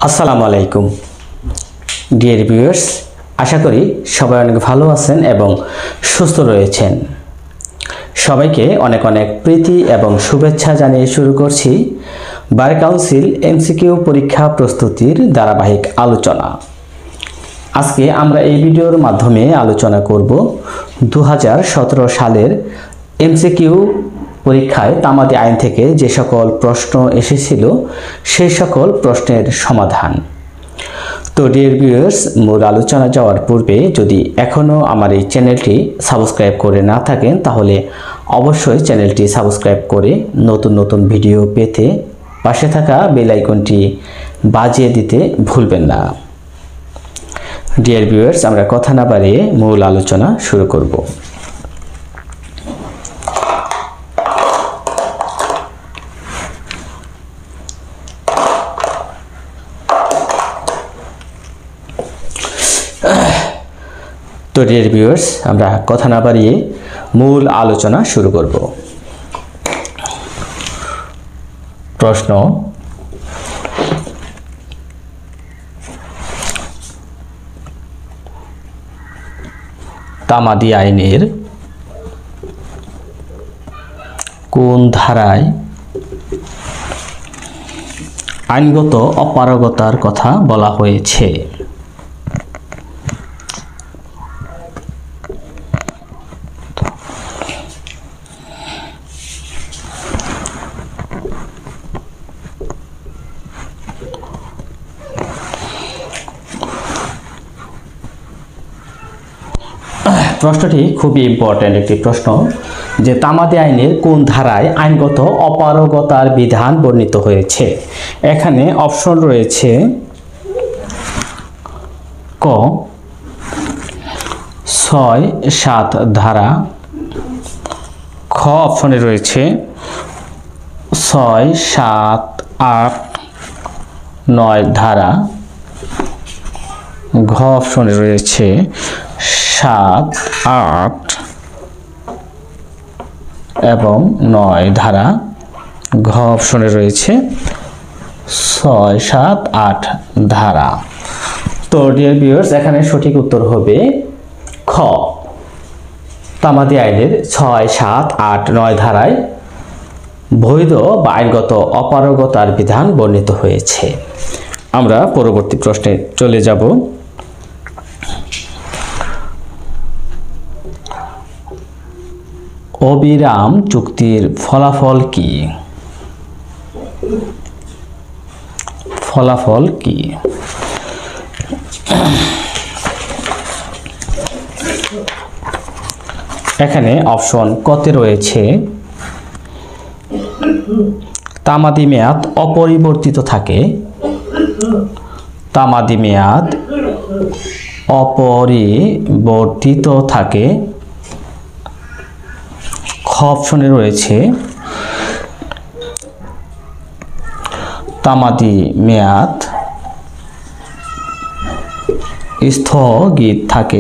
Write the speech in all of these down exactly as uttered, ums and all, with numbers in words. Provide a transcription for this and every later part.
আসসালামু আলাইকুম dear viewers, আশা করি সবাই অনেক ভালো আছেন এবং সুস্থ রয়েছেন। সবাইকে অনেক অনেক প্রীতি এবং শুভেচ্ছা জানিয়ে শুরু করছি বার কাউন্সিল এমসিকিউ পরীক্ষা প্রস্তুতির ধারাবাহিক আলোচনা। আজকে আমরা এই ভিডিওর মাধ্যমে আলোচনা করব দু হাজার সতেরো সালের এমসিকিউ পরীক্ষায় তামাদি আইন থেকে যে সকল প্রশ্ন এসেছিল সেই সকল প্রশ্নের সমাধান। তো ডিয়ার ভিউয়ার্স, মূল আলোচনা যাওয়ার পূর্বে যদি এখনও আমার এই চ্যানেলটি সাবস্ক্রাইব করে না থাকেন তাহলে অবশ্যই চ্যানেলটি সাবস্ক্রাইব করে নতুন নতুন ভিডিও পেতে পাশে থাকা বেল আইকনটি বাজিয়ে দিতে ভুলবেন না। ডিয়ার ভিউয়ার্স, আমরা কথা না বাড়িয়ে মূল আলোচনা শুরু করব। তো ডিয়ার ভিউয়ার্স, আমরা কথা না বাড়িয়ে মূল আলোচনা শুরু করব। প্রশ্ন: তামাদি আইনের কোন ধারায় আইনগত অপারগতার কথা বলা হয়েছে? প্রশ্নটি খুবই ইম্পর্টেন্ট একটি প্রশ্ন যে তামাদি আইনের কোন ধারায় আইনগত অপারগতার বিধান বর্ণিত হয়েছে। এখানে অপশন রয়েছে ক ছয় সাত ধারা, খ অপশনে রয়েছে ছয় সাত আট নয় ধারা, ঘ অপশনে রয়েছে সাত আট এবং নয় ধারা, ঘ অপশনে রয়েছে ছয় সাত আট ধারা। তো ডিয়ার ভিউয়ার্স, এখানে সঠিক উত্তর হবে খ, তামাদি আইনের ছয় সাত আট নয় ধারায় বৈধ বা আইনগত অপারগতার বিধান বর্ণিত হয়েছে। আমরা পরবর্তী প্রশ্নে চলে যাব। অবিরাম চুক্তির ফলাফল কি? ফলাফল কি? এখানে অপশন কতে রয়েছে তামাদি মেয়াদ অপরিবর্তিত থাকে, তামাদি মেয়াদ অপরিবর্তিত থাকে, খ অপশনে রয়েছে তামাদি মেয়াদ স্থগিত থাকে,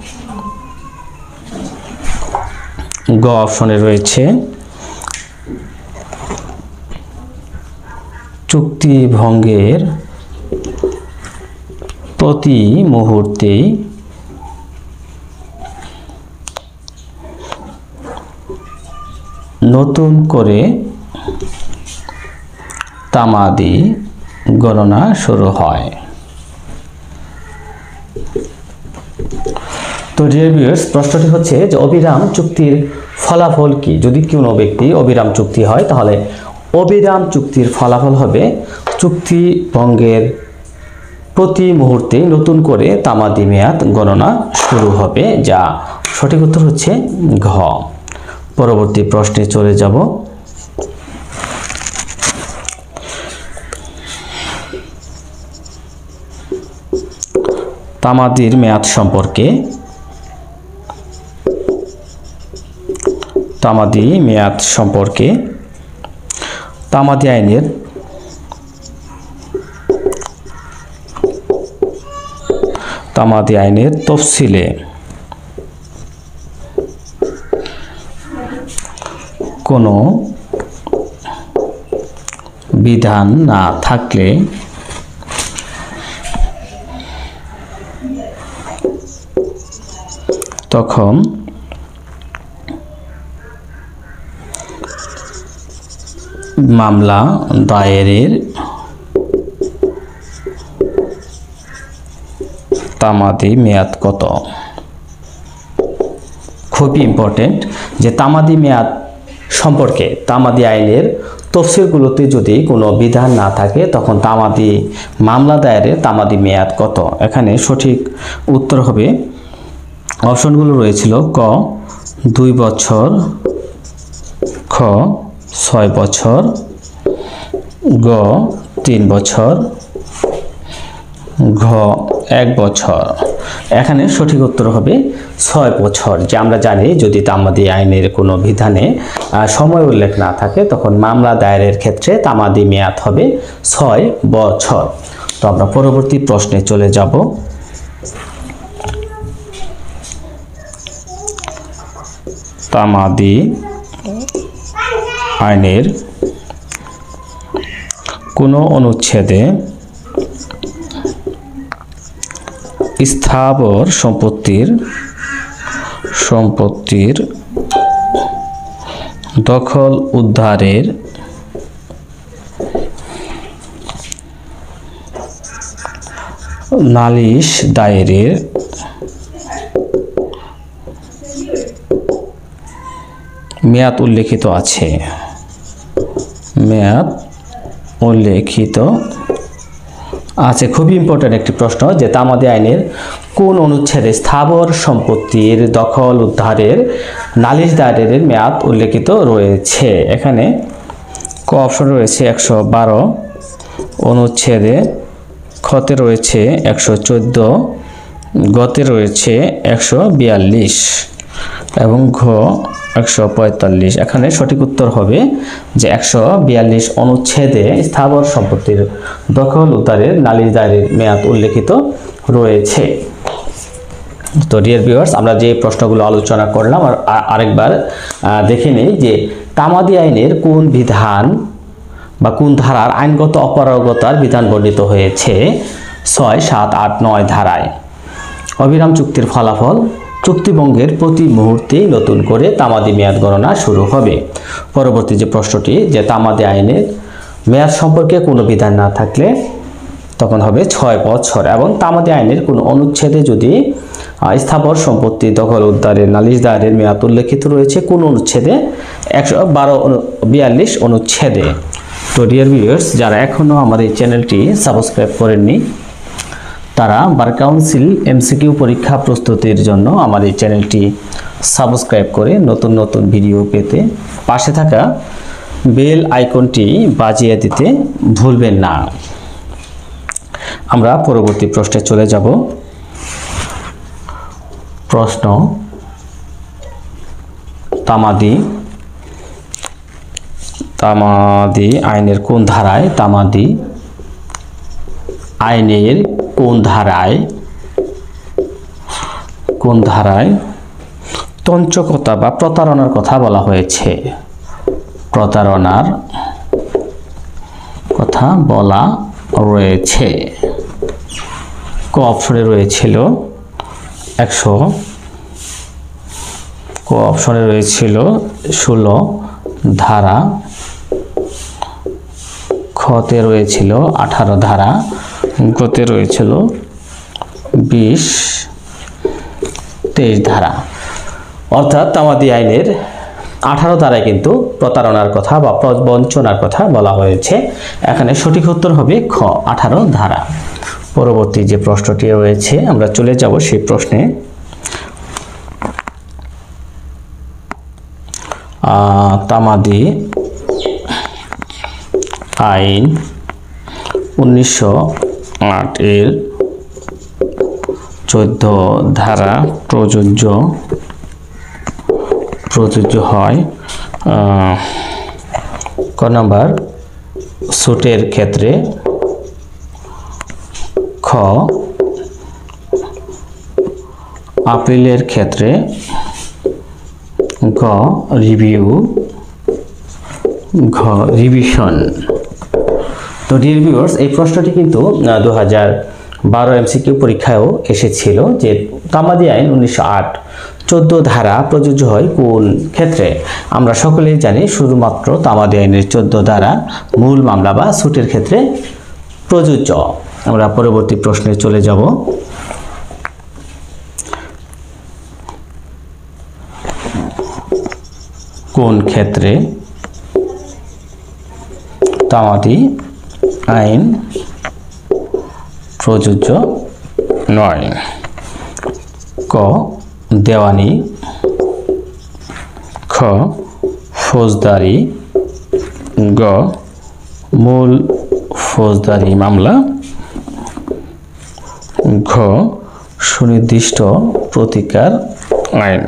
গ অপশনে রয়েছে চুক্তি ভঙ্গের প্রতি মুহূর্তে নতুন করে তামাদি গণনা শুরু হয়। তো ডিয়ার ভিউয়ার্স, প্রশ্নটি হচ্ছে যে অবিরাম চুক্তির ফলাফল কি? যদি কোনো ব্যক্তি অবিরাম চুক্তি হয় তাহলে অবিরাম চুক্তির ফলাফল হবে চুক্তি ভঙ্গের প্রতি মুহূর্তে নতুন করে তামাদি মেয়াদ গণনা শুরু হবে, যা সঠিক উত্তর হচ্ছে ঘ। পরবর্তী প্রশ্নে চলে যাব। তামাদির মেয়াদ সম্পর্কে তামাদি মেয়াদ সম্পর্কে তামাদি আইনের তামাদি আইনের তফসিলে কোনো বিধান না থাকলে তখন মামলা দায়েরের তামাদি মেয়াদ কত? খুবই ইম্পর্টেন্ট যে তামাদি মেয়াদ সম্পর্কে তামাদি আইনের তফসিলগুলোতে যদি কোনো বিধান না থাকে তখন তামাদি মামলা দায়েরের তামাদি মেয়াদ কত? এখানে সঠিক উত্তর হবে, অপশনগুলো রয়েছিল ক দুই বছর, খ ছয় বছর, গ তিন বছর, ঘ এক বছর। এখানে সঠিক উত্তর হবে ছয় বছর। যে আমরা জানি যদি তামাদি আইনের কোনো বিধানে সময় উল্লেখ না থাকে তখন মামলা দায়েরের ক্ষেত্রে তামাদি মেয়াদ হবে ছয় বছর। তো আমরা পরবর্তী প্রশ্নে চলে যাব। তামাদি আইনের কোনো অনুচ্ছেদে স্থাবর সম্পত্তির সম্পত্তির দখল উদ্ধারের নালিশ দায়েরের মেয়াদ উল্লেখিত আছে। মেয়াদ উল্লেখিত আছে খুবই ইম্পর্টেন্ট একটি প্রশ্ন যে তামাদি আইনের কোন অনুচ্ছেদে স্থাবর সম্পত্তির দখল উদ্ধারের নালিশ দায়েরের মেয়াদ উল্লেখিত রয়েছে। এখানে ক অপশন রয়েছে একশো বারো অনুচ্ছেদে, খতে রয়েছে একশো চোদ্দ, গতে রয়েছে একশো বিয়াল্লিশ এবং ঘ একশো পঁয়তাল্লিশ। এখানে সঠিক উত্তর হবে যে একশো বিয়াল্লিশ অনুচ্ছেদে স্থাবর সম্পত্তির দখল উদ্ধারের নালিশ দায়েরের মেয়াদ উল্লেখিত রয়েছে। তো ডিয়ার ভিউয়ার্স, আমরা যে প্রশ্নগুলো আলোচনা করলাম আর আরেকবার দেখে নেই যে তামাদি আইনের কোন বিধান বা কোন ধারার আইনগত অপারগতার বিধান বর্ণিত হয়েছে ছয় সাত আট নয় ধারায়। অবিরাম চুক্তির ফলাফল, চুক্তিভঙ্গের প্রতি মুহূর্তেই নতুন করে তামাদি মেয়াদ গণনা শুরু হবে। পরবর্তী যে প্রশ্নটি যে তামাদি আইনের মেয়াদ সম্পর্কে কোনো বিধান না থাকলে তখন হবে ছয় বছর এবং তামাদি আইনের কোনো অনুচ্ছেদে যদি স্থাবর সম্পত্তি দখল উদ্ধারের নালিশ দায়েরের মেয়াদ উল্লেখিত রয়েছে কোন অনুচ্ছেদে একশো বারো বিয়াল্লিশ অনুচ্ছেদে। তো ডিয়ার ভিউয়ার্স, যারা এখনও আমার এই চ্যানেলটি সাবস্ক্রাইব করেননি তারা বার কাউন্সিল এমসিকিউ পরীক্ষা প্রস্তুতির জন্য আমার এই চ্যানেলটি সাবস্ক্রাইব করে নতুন নতুন ভিডিও পেতে পাশে থাকা বেল আইকনটি বাজিয়ে দিতে ভুলবেন না। আমরা পরবর্তী প্রশ্নে চলে যাব। প্রশ্ন, তামাদি তামাদি আইনের কোন ধারায় তামাদি আইনের কোন ধারায় কোন ধারায় তঞ্চকতা বা প্রতারণার কথা বলা হয়েছে? প্রতারণার কথা বলা রয়েছে। ক অপশনে রয়েছিল একশো ক অপশনে রয়েছিল ষোলো ধারা, খতে রয়েছিল আঠারো ধারা, গতে রয়েছিল বিশ তেইশ ধারা। অর্থাৎ তামাদি আইনের আঠারো ধারায় কিন্তু প্রতারণার কথা বা প্রবঞ্চনার কথা বলা হয়েছে। এখানে সঠিক উত্তর হবে খ আঠারো ধারা। পরবর্তী যে প্রশ্নটি রয়েছে আমরা চলে যাব সেই প্রশ্নে। তামাদি আইন উনিশশো আট এর চোদ্দ ধারা প্রযোজ্য প্রযোজ্য হয় ক নাম্বার সুটের ক্ষেত্রে, খ আপিলের ক্ষেত্রে, গ রিভিউ, ঘ রিভিশন। তো ডিয়ার ভিউয়ার্স, এই প্রশ্নটি কিন্তু দু হাজার বারো এমসিকিউ পরীক্ষায়ও এসেছিল যে তামাদি আইন উনিশশো আট চোদ্দ ধারা প্রযোজ্য হয় কোন ক্ষেত্রে? আমরা সকলেই জানি শুধুমাত্র তামাদি আইনের চোদ্দ ধারা মূল মামলা বা সুটের ক্ষেত্রে প্রযোজ্য। আমরা পরবর্তী প্রশ্নে চলে যাব। কোন ক্ষেত্রে তামাদি আইন প্রযোজ্য নয়? ক দেওয়ানি, খ ফৌজদারি, গ মূল ফৌজদারি মামলা, ঘ সুনির্দিষ্ট প্রতিকার আইন।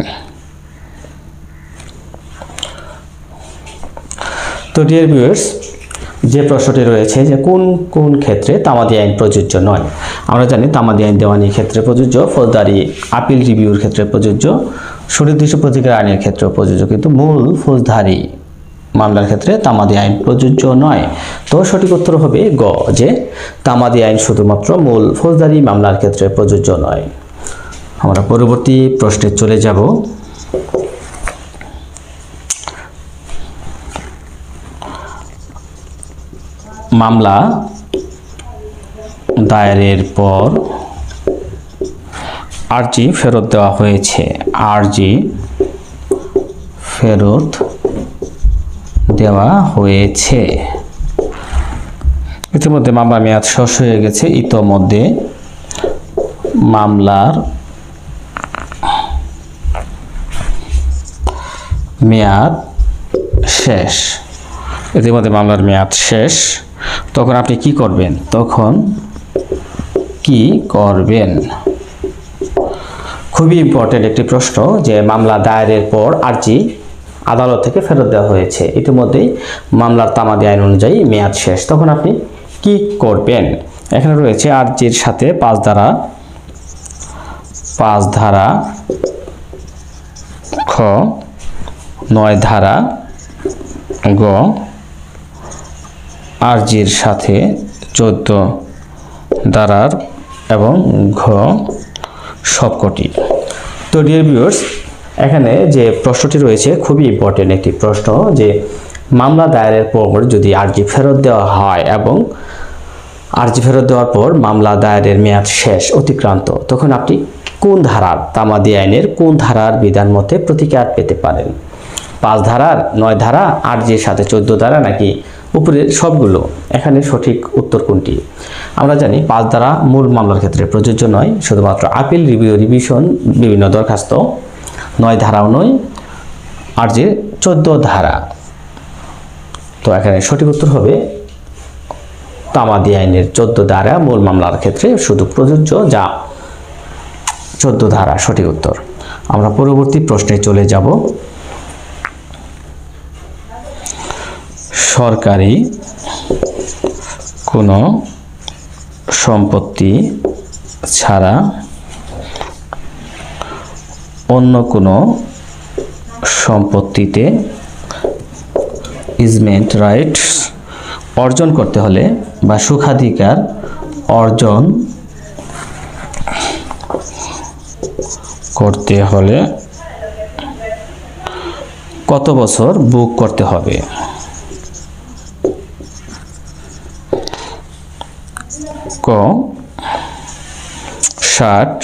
তো ডিয়ার ভিউয়ার্স, যে প্রশ্নটি রয়েছে যে কোন কোন ক্ষেত্রে তামাদি আইন প্রযোজ্য নয়, আমরা জানি তামাদি আইন দেওয়ানির ক্ষেত্রে প্রযোজ্য, ফৌজদারি আপিল রিভিউর ক্ষেত্রে প্রযোজ্য, সুনির্দিষ্ট প্রতিকার আইনের ক্ষেত্রে প্রযোজ্য, কিন্তু মূল ফৌজদারি মামলার ক্ষেত্রে তামাদি আইন প্রযোজ্য নয়। তো সঠিক উত্তর হবে গ, যে তামাদি আইন শুধুমাত্র মূল ফৌজদারি মামলার ক্ষেত্রে প্রযোজ্য নয়। আমরা পরবর্তী প্রশ্নে চলে যাব। মামলা দায়েরের পর আর্জি ফেরত দেওয়া হয়েছে, আর্জি ফেরত দেওয়া হয়েছে। ইতিমধ্যে মামলার মেয়াদ শেষ হয়ে গেছে, ইতোমধ্যে মামলার মেয়াদ শেষ, ইতিমধ্যে মামলার মেয়াদ শেষ। তখন আপনি কি করবেন? তখন কি করবেন? খুবই ইম্পর্টেন্ট একটি প্রশ্ন, যে মামলা দায়েরের পর আর্জি আদালত থেকে ফেরত দেওয়া হয়েছে, ইতিমধ্যেই মামলার তামাদি আইন অনুযায়ী মেয়াদ শেষ, তখন আপনি কি করবেন? এখানে রয়েছে আর্জির সাথে পাঁচ ধারা, পাঁচ ধারা, খ নয় ধারা, গ আর্জির সাথে চোদ্দ ধারার, এবং ঘ সবকটি। তো ডিয়ার ভিউয়ার্স, এখানে যে প্রশ্নটি রয়েছে খুবই ইম্পর্টেন্ট একটি প্রশ্ন, যে মামলা দায়েরের পর যদি আর্জি ফেরত দেওয়া হয় এবং আর্জি ফেরত দেওয়ার পর মামলা দায়েরের মেয়াদ শেষ অতিক্রান্ত, তখন আপনি কোন ধারার তামাদি আইনের কোন ধারার বিধান মতে প্রতিকার পেতে পারেন? পাঁচ ধারার, নয় ধারা, আর্জির সাথে চোদ্দ ধারা, নাকি উপরের সবগুলো? এখানে সঠিক উত্তর কোনটি? আমরা জানি পাঁচ ধারা মূল মামলার ক্ষেত্রে প্রযোজ্য নয়, শুধুমাত্র আপিল রিভিউ রিভিশন বিভিন্ন দরখাস্ত, নয় ধারাও নয়, আর্জির চোদ্দ ধারা। তো এখানে সঠিক উত্তর হবে তামাদি আইনের চোদ্দ ধারা মূল মামলার ক্ষেত্রে শুধু প্রযোজ্য, যা চোদ্দ ধারা সঠিক উত্তর। আমরা পরবর্তী প্রশ্নে চলে যাব। সরকারি কোনো সম্পত্তি ছাড়া অন্য কোনো সম্পত্তিতে ইজমেন্ট রাইটস অর্জন করতে হলে বা সুখাধিকার অর্জন করতে হলে কত বছর বুক করতে হবে? ক ষাট,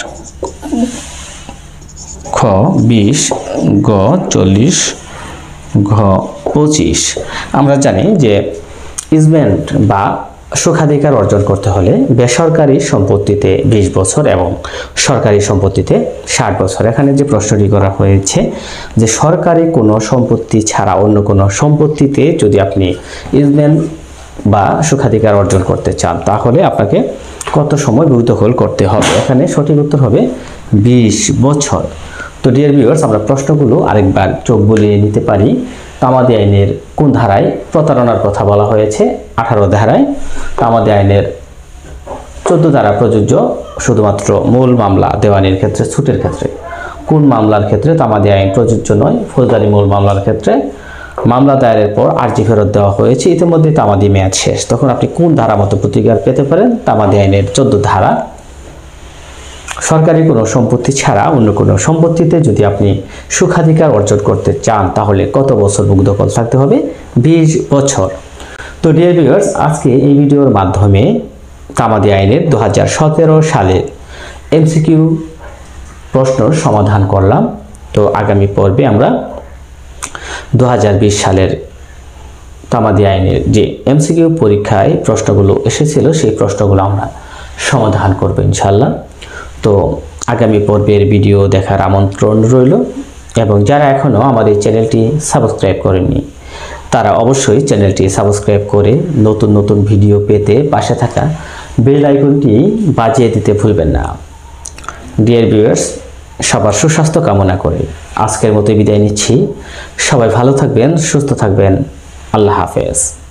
খ বিশ, গ চল্লিশ, ঘ পঁচিশ। আমরা জানি যে ইজমেন্ট বা সুখাধিকার অর্জন করতে হলে বেসরকারি সম্পত্তিতে বিশ বছর এবং সরকারি সম্পত্তিতে ষাট বছর। এখানে যে প্রশ্নটি করা হয়েছে যে সরকারি কোনো সম্পত্তি ছাড়া অন্য কোনো সম্পত্তিতে যদি আপনি ইজমেন্ট বা সুখাধিকার অর্জন করতে চান, তাহলে আপনাকে কত সময় ভূদখল করতে হবে? এখানে সঠিক উত্তর হবে বিশ বছর। তো ডিয়ার ভিউয়ার্স, আমরা প্রশ্নগুলো আরেকবার চোখ বুলিয়ে নিতে পারি। তামাদি আইনের কোন ধারায় প্রতারণার কথা বলা হয়েছে? আঠারো ধারায়। তামাদি আইনের চোদ্দ ধারা প্রযোজ্য শুধুমাত্র মূল মামলা দেওয়ানির ক্ষেত্রে, ছুটের ক্ষেত্রে। কোন মামলার ক্ষেত্রে তামাদি আইন প্রযোজ্য নয়? ফৌজদারি মূল মামলার ক্ষেত্রে। মামলা দায়েরের পর আর্জি ফেরত দেওয়া হয়েছে, ইতিমধ্যে তামাদি মেয়াদ শেষ, তখন আপনি কোন ধারা মতো প্রতিকার পেতে পারেন? তামাদি আইনের চোদ্দ ধারা। সরকারি কোনো সম্পত্তি ছাড়া অন্য কোনো সম্পত্তিতে যদি আপনি সুখাধিকার অর্জন করতে চান তাহলে কত বছর ভূ দখল থাকতে হবে? বিশ বছর। তো ডিয়ার ভিউয়ার্স, আজকে এই ভিডিওর মাধ্যমে তামাদি আইনের দু হাজার সতেরো সালের এমসিকিউ প্রশ্নর সমাধান করলাম। তো আগামী পর্বে আমরা দু হাজার বিশ সালের তামাদি আইনের যে এমসিকিউ পরীক্ষায় প্রশ্নগুলো এসেছিল সেই প্রশ্নগুলো আমরা সমাধান করব ইনশাল্লাহ। তো আগামী পর্বের ভিডিও দেখার আমন্ত্রণ রইল, এবং যারা এখনও আমাদের চ্যানেলটি সাবস্ক্রাইব করেননি তারা অবশ্যই চ্যানেলটি সাবস্ক্রাইব করে নতুন নতুন ভিডিও পেতে পাশে থাকা বেল আইকনটি বাজিয়ে দিতে ভুলবেন না। ডিয়ার ভিউয়ার্স, সবার সুস্বাস্থ্য কামনা করে আজকের মতো বিদায় নিচ্ছি। সবাই ভালো থাকবেন, সুস্থ থাকবেন। আল্লাহ হাফেজ।